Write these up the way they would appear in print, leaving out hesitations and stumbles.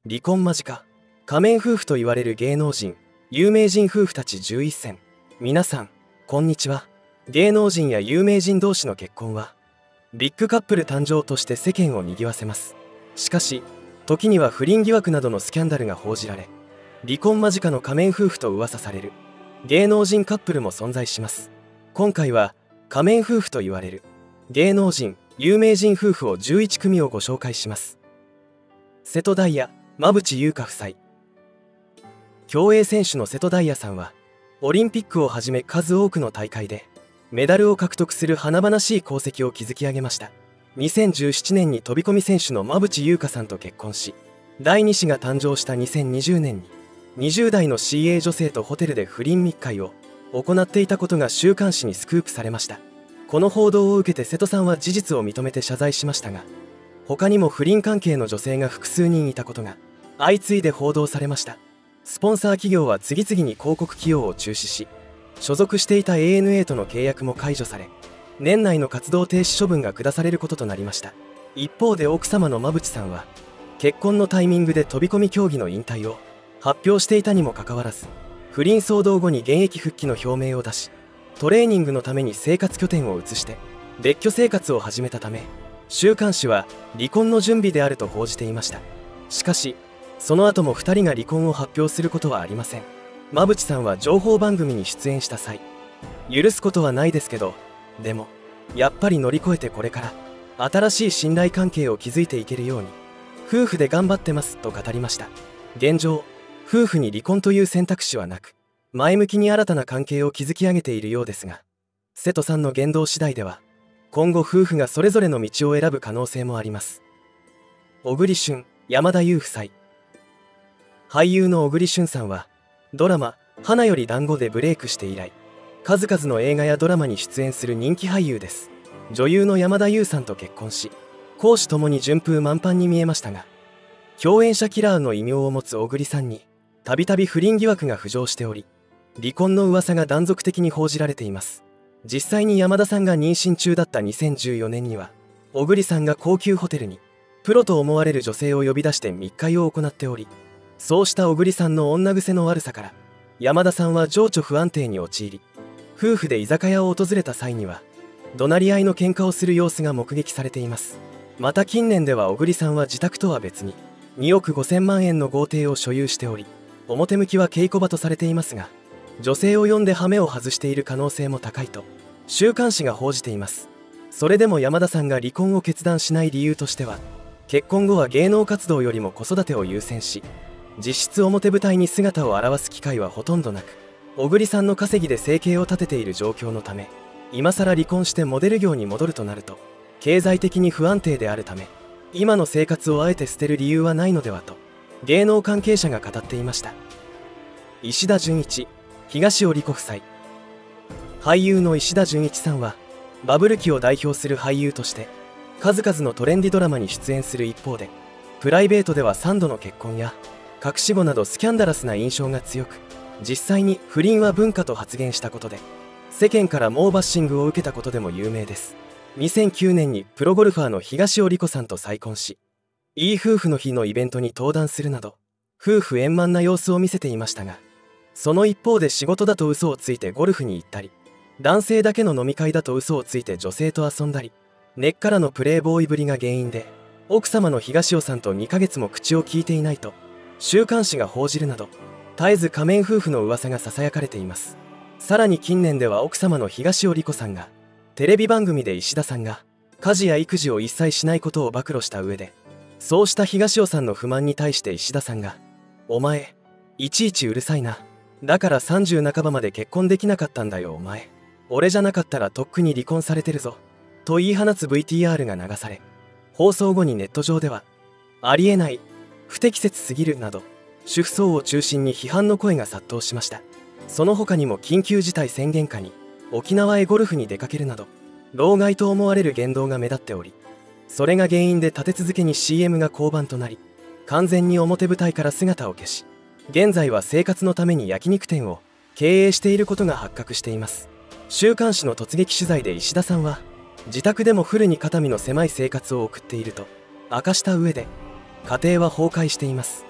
離婚間近、仮面夫婦と言われる芸能人、有名人夫婦たち11選。皆さん、こんにちは。芸能人や有名人同士の結婚は、ビッグカップル誕生として世間を賑わせます。しかし、時には不倫疑惑などのスキャンダルが報じられ、離婚間近の仮面夫婦と噂される芸能人カップルも存在します。今回は、仮面夫婦と言われる芸能人、有名人夫婦を11組をご紹介します。瀬戸大也、馬淵優香夫妻。競泳選手の瀬戸大也さんは、オリンピックをはじめ数多くの大会でメダルを獲得する華々しい功績を築き上げました。2017年に飛込選手の馬淵優香さんと結婚し、第2子が誕生した2020年に20代の CA 女性とホテルで不倫密会を行っていたことが週刊誌にスクープされました。この報道を受けて瀬戸さんは事実を認めて謝罪しましたが、他にも不倫関係の女性が複数人いたことが相次いで報道されました。スポンサー企業は次々に広告起用を中止し、所属していた ANA との契約も解除され、年内の活動停止処分が下されることとなりました。一方で奥様の馬淵さんは、結婚のタイミングで飛び込み競技の引退を発表していたにもかかわらず、不倫騒動後に現役復帰の表明を出し、トレーニングのために生活拠点を移して別居生活を始めたため、週刊誌は離婚の準備であると報じていました。しかし、その後も2人が離婚を発表することはありません。馬淵さんは情報番組に出演した際、許すことはないですけど、でもやっぱり乗り越えてこれから新しい信頼関係を築いていけるように夫婦で頑張ってますと語りました。現状、夫婦に離婚という選択肢はなく、前向きに新たな関係を築き上げているようですが、瀬戸さんの言動次第では今後夫婦がそれぞれの道を選ぶ可能性もあります。小栗旬、山田優夫妻。俳優の小栗旬さんはドラマ「花より団子」でブレイクして以来、数々の映画やドラマに出演する人気俳優です。女優の山田優さんと結婚し、公私ともに順風満帆に見えましたが、共演者キラーの異名を持つ小栗さんにたびたび不倫疑惑が浮上しており、離婚の噂が断続的に報じられています。実際に山田さんが妊娠中だった2014年には、小栗さんが高級ホテルにプロと思われる女性を呼び出して密会を行っており、そうした小栗さんの女癖の悪さから山田さんは情緒不安定に陥り、夫婦で居酒屋を訪れた際には怒鳴り合いの喧嘩をする様子が目撃されています。また近年では小栗さんは自宅とは別に2億5000万円の豪邸を所有しており、表向きは稽古場とされていますが、女性を呼んで羽目を外している可能性も高いと週刊誌が報じています。それでも山田さんが離婚を決断しない理由としては、結婚後は芸能活動よりも子育てを優先し、実質表舞台に姿を現す機会はほとんどなく、小栗さんの稼ぎで生計を立てている状況のため、今更離婚してモデル業に戻るとなると経済的に不安定であるため、今の生活をあえて捨てる理由はないのではと芸能関係者が語っていました。石田純一、東尾理子夫妻。俳優の石田純一さんはバブル期を代表する俳優として数々のトレンディドラマに出演する一方で、プライベートでは3度の結婚や隠し子などスキャンダラスな印象が強く、実際に不倫は文化と発言したことで世間から猛バッシングを受けたことでも有名です。2009年にプロゴルファーの東尾理子さんと再婚し、いい夫婦の日のイベントに登壇するなど夫婦円満な様子を見せていましたが、その一方で仕事だと嘘をついてゴルフに行ったり、男性だけの飲み会だと嘘をついて女性と遊んだり、根っからのプレイボーイぶりが原因で奥様の東尾さんと2ヶ月も口を聞いていないと週刊誌が報じるなど、絶えず仮面夫婦の噂がささやかれています。さらに近年では奥様の東尾理子さんがテレビ番組で石田さんが家事や育児を一切しないことを暴露した上で、そうした東尾さんの不満に対して石田さんが「お前いちいちうるさいな、だから30半ばまで結婚できなかったんだよお前、俺じゃなかったらとっくに離婚されてるぞ」と言い放つ VTR が流され、放送後にネット上では「ありえない、不適切すぎる」など主婦層を中心に批判の声が殺到しました。その他にも緊急事態宣言下に沖縄へゴルフに出かけるなど老害と思われる言動が目立っており、それが原因で立て続けに CM が降板となり、完全に表舞台から姿を消し、現在は生活のために焼肉店を経営していることが発覚しています。週刊誌の突撃取材で石田さんは、自宅でもフルに肩身の狭い生活を送っていると明かした上で、家庭は崩壊しています。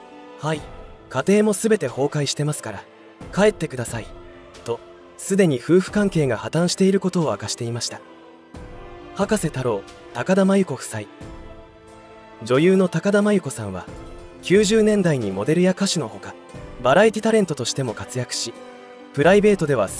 はい、家庭も全て崩壊してますから帰ってくださいと、すでに夫婦関係が破綻していることを明かしていました。葉加瀬太郎、高田真由子夫妻。女優の高田真由子さんは90年代にモデルや歌手のほかバラエティタレントとしても活躍し、プライベートでは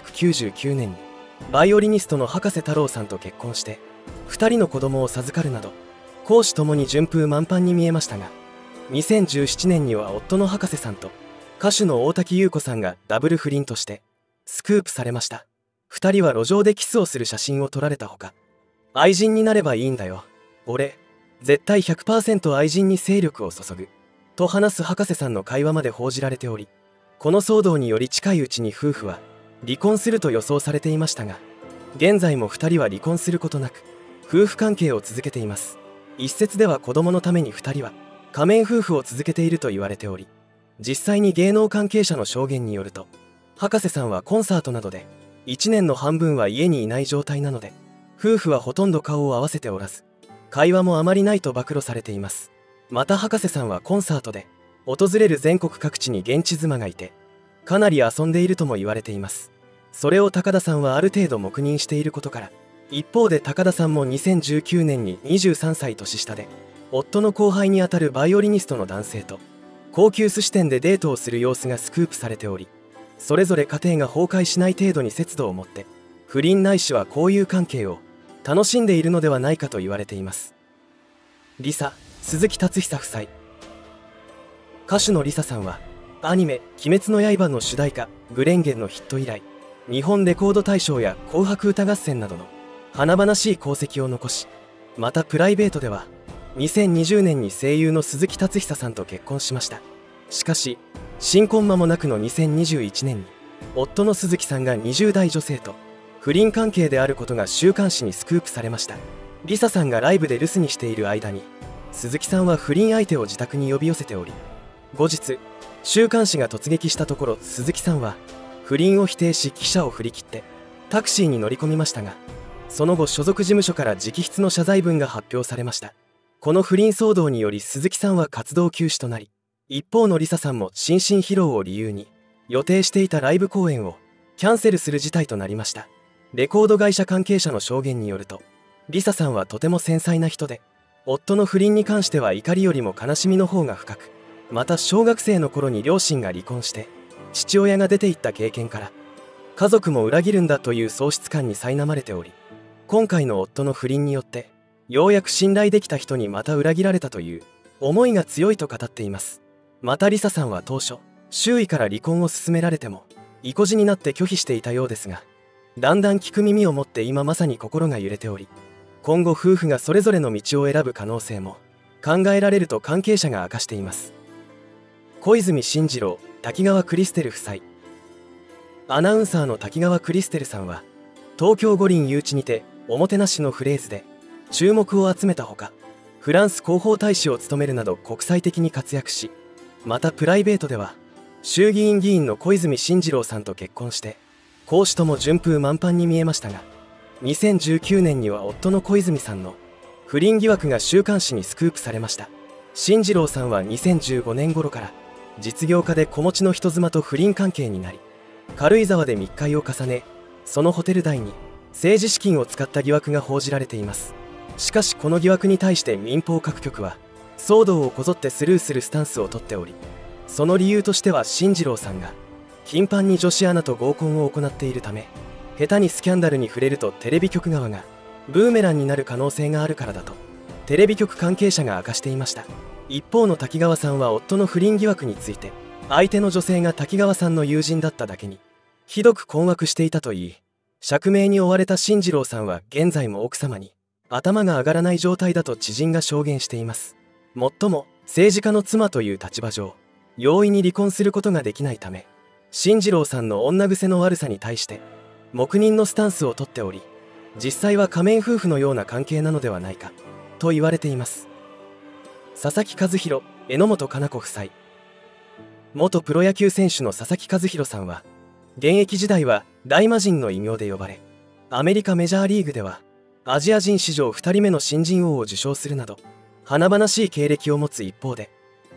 1999年にバイオリニストの葉加瀬太郎さんと結婚して2人の子供を授かるなど公私ともに順風満帆に見えましたが、2017年には夫の葉加瀬さんと歌手の大滝優子さんがダブル不倫としてスクープされました。2人は路上でキスをする写真を撮られたほか、愛人になればいいんだよ、俺絶対 100% 愛人に精力を注ぐと話す葉加瀬さんの会話まで報じられており、この騒動により近いうちに夫婦は離婚すると予想されていましたが、現在も2人は離婚することなく夫婦関係を続けています。一説では子供のために2人は仮面夫婦を続けていると言われており、実際に芸能関係者の証言によると、葉加瀬さんはコンサートなどで1年の半分は家にいない状態なので、夫婦はほとんど顔を合わせておらず会話もあまりないと暴露されています。また葉加瀬さんはコンサートで訪れる全国各地に現地妻がいてかなり遊んでいるとも言われています。それを高田さんはある程度黙認していることから、一方で高田さんも2019年に23歳年下で夫の後輩にあたるバイオリニストの男性と高級寿司店でデートをする様子がスクープされており、それぞれ家庭が崩壊しない程度に節度を持って不倫ないしは交友関係を楽しんでいるのではないかと言われています。リサ・鈴木達久夫妻。歌手のリサさんはアニメ「鬼滅の刃」の主題歌「グレンゲン」のヒット以来、日本レコード大賞や紅白歌合戦などの華々しい功績を残し、またプライベートでは2020年に声優の鈴木達久さんと結婚しました。しかし新婚間もなくの2021年に夫の鈴木さんが20代女性と不倫関係であることが週刊誌にスクープされました。リサさんがライブで留守にしている間に鈴木さんは不倫相手を自宅に呼び寄せており、後日週刊誌が突撃したところ、鈴木さんは不倫を否定し記者を振り切ってタクシーに乗り込みましたが、その後所属事務所から直筆の謝罪文が発表されました。この不倫騒動により鈴木さんは活動休止となり、一方のリサさんも心身疲労を理由に予定していたライブ公演をキャンセルする事態となりました。レコード会社関係者の証言によると、リサさんはとても繊細な人で、夫の不倫に関しては怒りよりも悲しみの方が深く、また小学生の頃に両親が離婚して父親が出て行った経験から家族も裏切るんだという喪失感に苛まれており、今回の夫の不倫によってようやく信頼できた人にまた裏切られたという思いが強いと語っています。またリサさんは当初周囲から離婚を勧められても意固地になって拒否していたようですが、だんだん聞く耳を持って今まさに心が揺れており、今後夫婦がそれぞれの道を選ぶ可能性も考えられると関係者が明かしています。小泉進次郎、滝川クリステル夫妻。アナウンサーの滝川クリステルさんは東京五輪誘致にておもてなしのフレーズで注目を集めたほか、フランス広報大使を務めるなど国際的に活躍し、またプライベートでは衆議院議員の小泉進次郎さんと結婚して公私とも順風満帆に見えましたが、2019年には夫の小泉さんの不倫疑惑が週刊誌にスクープされました。進次郎さんは2015年頃から実業家で子持ちの人妻と不倫関係になり、軽井沢で密会を重ね、そのホテル代に政治資金を使った疑惑が報じられています。しかしこの疑惑に対して民放各局は騒動をこぞってスルーするスタンスをとっており、その理由としては進次郎さんが頻繁に女子アナと合コンを行っているため、下手にスキャンダルに触れるとテレビ局側がブーメランになる可能性があるからだとテレビ局関係者が明かしていました。一方の滝川さんは夫の不倫疑惑について、相手の女性が滝川さんの友人だっただけにひどく困惑していたといい、釈明に追われた進次郎さんは現在も奥様に頭が上がらない状態だと知人が証言しています。もっとも政治家の妻という立場上、容易に離婚することができないため、進次郎さんの女癖の悪さに対して黙認のスタンスをとっており、実際は仮面夫婦のような関係なのではないかと言われています。佐々木主浩、榎本加奈子夫妻。元プロ野球選手の佐々木主浩さんは現役時代は大魔神の異名で呼ばれ、アメリカメジャーリーグではアジア人史上2人目の新人王を受賞するなど華々しい経歴を持つ一方で、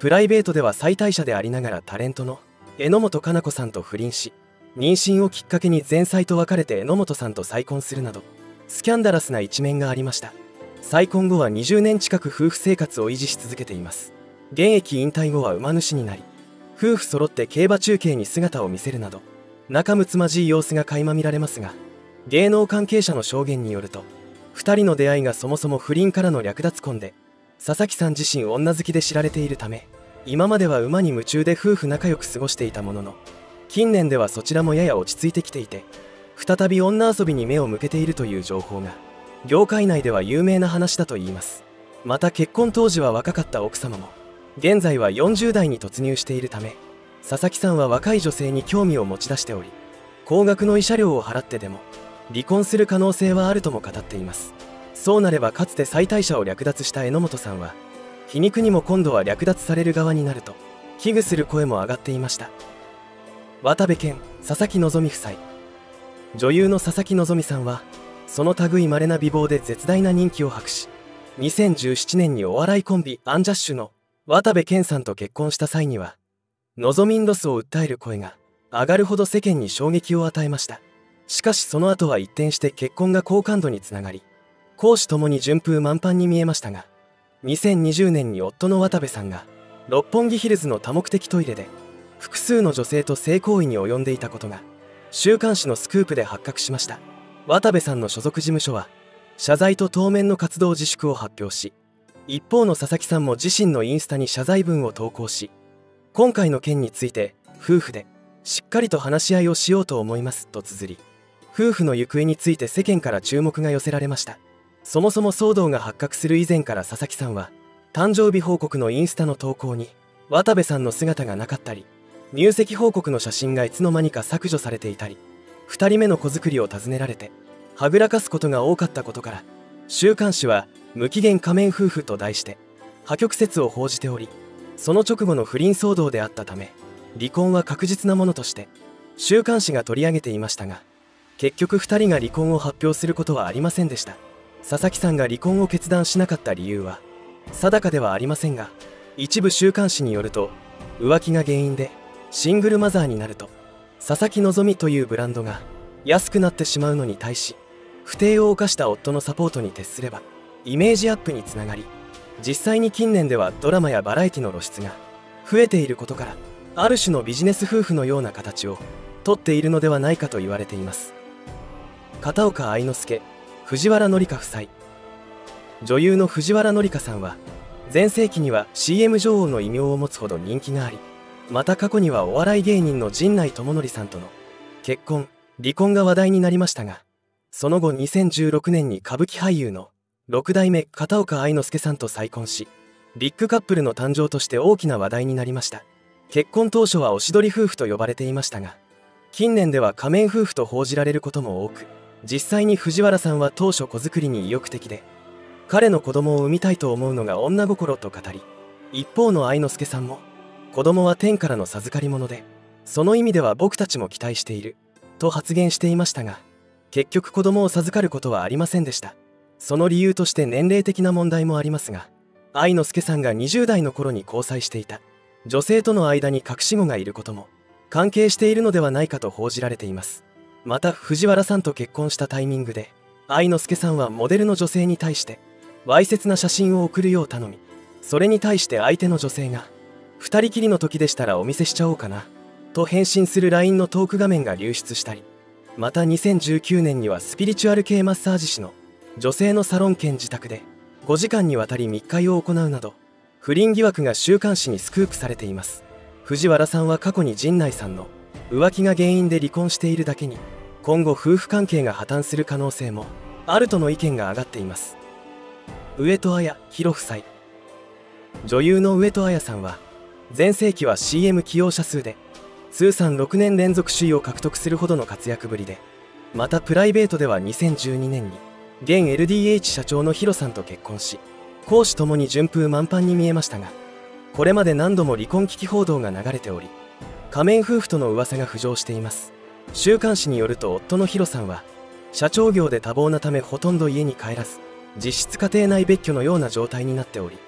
プライベートでは妻帯者でありながらタレントの榎本加奈子さんと不倫し、妊娠をきっかけに前妻と別れて榎本さんと再婚するなどスキャンダラスな一面がありました。再婚後は20年近く夫婦生活を維持し続けています。現役引退後は馬主になり、夫婦揃って競馬中継に姿を見せるなど仲睦まじい様子が垣間見られますが、芸能関係者の証言によると、2人の出会いがそもそも不倫からの略奪婚で、佐々木さん自身女好きで知られているため、今までは馬に夢中で夫婦仲良く過ごしていたものの、近年ではそちらもやや落ち着いてきていて、再び女遊びに目を向けているという情報が業界内では有名な話だといいます。また結婚当時は若かった奥様も現在は40代に突入しているため、佐々木さんは若い女性に興味を持ち出しており、高額の慰謝料を払ってでも離婚する可能性はあるとも語っています。そうなればかつて妻帯者を略奪した榎本さんは皮肉にも今度は略奪される側になると危惧する声も上がっていました。渡部建、佐々木希夫妻。女優の佐々木希さんはその類稀な美貌で絶大な人気を博し、2017年にお笑いコンビアンジャッシュの渡部建さんと結婚した際にはのぞみんロスを訴える声が上がるほど世間に衝撃を与えました。しかしその後は一転して結婚が好感度につながり、公私ともに順風満帆に見えましたが、2020年に夫の渡部さんが六本木ヒルズの多目的トイレで複数の女性と性行為に及んでいたことが週刊誌のスクープで発覚しました。渡部さんの所属事務所は謝罪と当面の活動自粛を発表し、一方の佐々木さんも自身のインスタに謝罪文を投稿し、今回の件について夫婦でしっかりと話し合いをしようと思いますと綴り、夫婦の行方について世間から注目が寄せられました。そもそも騒動が発覚する以前から佐々木さんは誕生日報告のインスタの投稿に渡部さんの姿がなかったり、入籍報告の写真がいつの間にか削除されていたり、2人目の子作りを尋ねられてはぐらかすことが多かったことから、週刊誌は無期限仮面夫婦と題して破局説を報じており、その直後の不倫騒動であったため離婚は確実なものとして週刊誌が取り上げていましたが、結局2人が離婚を発表することはありませんでした。佐々木さんが離婚を決断しなかった理由は定かではありませんが、一部週刊誌によると浮気が原因でシングルマザーになると佐々木希というブランドが安くなってしまうのに対し、不貞を犯した夫のサポートに徹すればイメージアップにつながり、実際に近年ではドラマやバラエティの露出が増えていることから、ある種のビジネス夫婦のような形をとっているのではないかと言われています。片岡愛之助、藤原紀香夫妻。女優の藤原紀香さんは全盛期には CM 女王の異名を持つほど人気があり、また過去にはお笑い芸人の陣内智則さんとの結婚・離婚が話題になりましたが、その後2016年に歌舞伎俳優の6代目片岡愛之助さんと再婚し、ビッグカップルの誕生として大きな話題になりました。結婚当初はおしどり夫婦と呼ばれていましたが、近年では仮面夫婦と報じられることも多く、実際に藤原さんは当初子作りに意欲的で、彼の子供を産みたいと思うのが女心と語り、一方の愛之助さんも子供は天からの授かり物で、その意味では僕たちも期待していると発言していましたが、結局子供を授かることはありませんでした。その理由として年齢的な問題もありますが、愛之助さんが20代の頃に交際していた女性との間に隠し子がいることも関係しているのではないかと報じられています。また藤原さんと結婚したタイミングで、愛之助さんはモデルの女性に対してわいせつな写真を送るよう頼み、それに対して相手の女性が2人きりの時でしたらお見せしちゃおうかなと返信する LINE のトーク画面が流出したり、また2019年にはスピリチュアル系マッサージ師の女性のサロン兼自宅で5時間にわたり密会を行うなど、不倫疑惑が週刊誌にスクープされています。藤原さんは過去に陣内さんの浮気が原因で離婚しているだけに、今後夫婦関係が破綻する可能性もあるとの意見が上がっています。上戸彩、弘夫妻。女優の上戸彩さんは全盛期は CM 起用者数で通算6年連続首位を獲得するほどの活躍ぶりで、またプライベートでは2012年に現 LDH 社長のヒロさんと結婚し、公私ともに順風満帆に見えましたが、これまで何度も離婚危機報道が流れており、仮面夫婦との噂が浮上しています。週刊誌によると夫のヒロさんは社長業で多忙なためほとんど家に帰らず、実質家庭内別居のような状態になっており、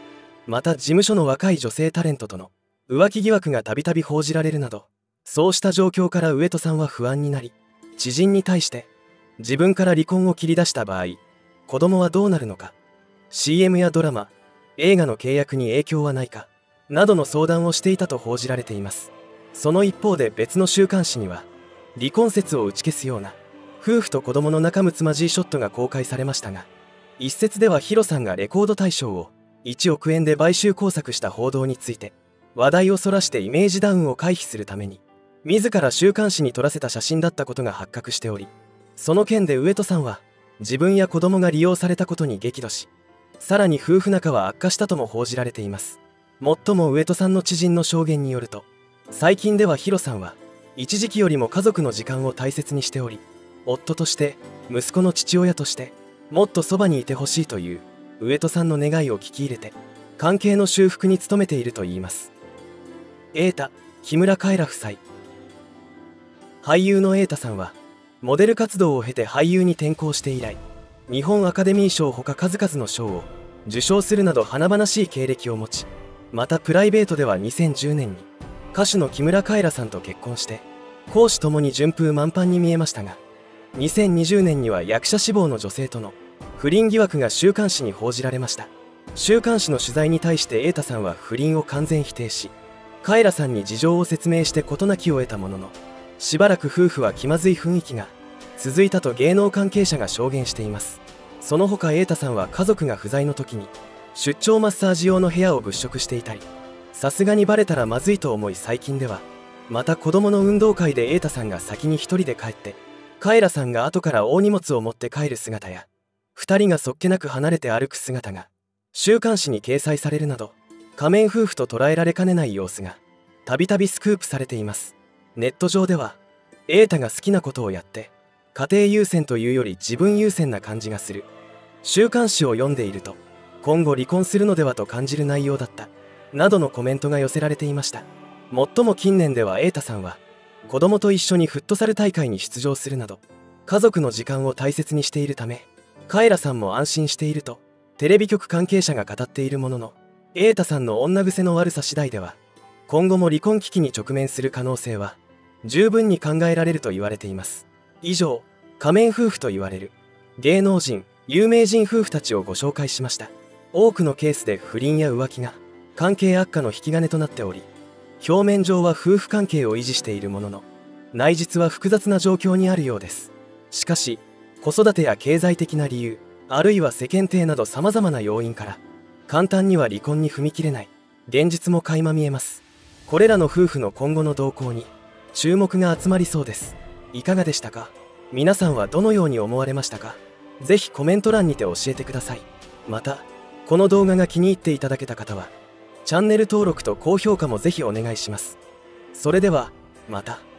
また事務所の若い女性タレントとの浮気疑惑がたびたび報じられるなど、そうした状況から上戸さんは不安になり、知人に対して自分から離婚を切り出した場合、子供はどうなるのか、 CM やドラマ、映画の契約に影響はないかなどの相談をしていたと報じられています。その一方で別の週刊誌には、離婚説を打ち消すような夫婦と子供の仲睦まじいショットが公開されましたが、一説ではヒロさんがレコード大賞を1億円で買収工作した報道について、話題をそらしてイメージダウンを回避するために自ら週刊誌に撮らせた写真だったことが発覚しており、その件で上戸さんは自分や子供が利用されたことに激怒し、さらに夫婦仲は悪化したとも報じられています。もっとも上戸さんの知人の証言によると、最近ではヒロさんは一時期よりも家族の時間を大切にしており、夫として息子の父親としてもっとそばにいてほしいという上戸さんの願いを聞き入れて、関係の修復に努めているといいます。瑛太・木村カエラ夫妻。俳優の瑛太さんはモデル活動を経て俳優に転向して以来、日本アカデミー賞ほか数々の賞を受賞するなど華々しい経歴を持ち、またプライベートでは2010年に歌手の木村カエラさんと結婚して、公私ともに順風満帆に見えましたが、2020年には役者志望の女性との不倫疑惑が週刊誌に報じられました。週刊誌の取材に対して瑛太さんは不倫を完全否定し、カエラさんに事情を説明して事なきを得たものの、しばらく夫婦は気まずい雰囲気が続いたと芸能関係者が証言しています。その他瑛太さんは家族が不在の時に出張マッサージ用の部屋を物色していたり、さすがにバレたらまずいと思い、最近ではまた子供の運動会で瑛太さんが先に一人で帰って、カエラさんが後から大荷物を持って帰る姿や、2人がそっけなく離れて歩く姿が週刊誌に掲載されるなど、仮面夫婦と捉えられかねない様子がたびたびスクープされています。ネット上では、瑛太が好きなことをやって家庭優先というより自分優先な感じがする、週刊誌を読んでいると今後離婚するのではと感じる内容だったなどのコメントが寄せられていました。もっとも近年では瑛太さんは子供と一緒にフットサル大会に出場するなど、家族の時間を大切にしているため、カエラさんも安心しているとテレビ局関係者が語っているものの、瑛太さんの女癖の悪さ次第では今後も離婚危機に直面する可能性は十分に考えられると言われています。以上、仮面夫婦と言われる芸能人・有名人夫婦たちをご紹介しました。多くのケースで不倫や浮気が関係悪化の引き金となっており、表面上は夫婦関係を維持しているものの、内実は複雑な状況にあるようです。しかし、子育てや経済的な理由、あるいは世間体など様々な要因から簡単には離婚に踏み切れない現実も垣間見えます。これらの夫婦の今後の動向に注目が集まりそうです。いかがでしたか？皆さんはどのように思われましたか？ぜひコメント欄にて教えてください。また、この動画が気に入っていただけた方はチャンネル登録と高評価もぜひお願いします。それではまた。